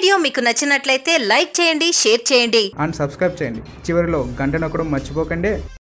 Video మీకు నచ్చినట్లయితే like చేయండి, షేర్ చేయండి అండ్ సబ్స్క్రైబ్ చేయండి. చివరిలో గంట నొక్కడం మర్చిపోకండి.